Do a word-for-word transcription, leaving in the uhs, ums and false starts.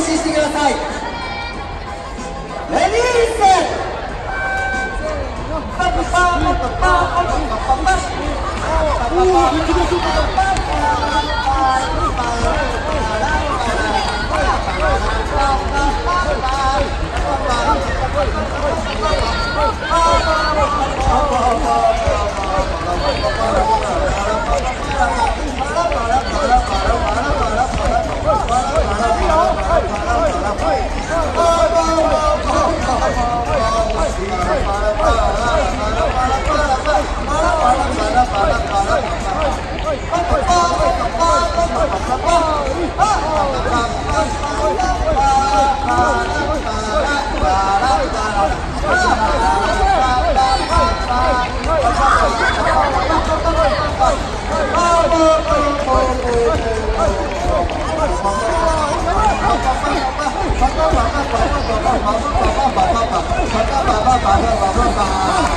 始してください。レディーセット。パパパパパパパパパパ。Bye.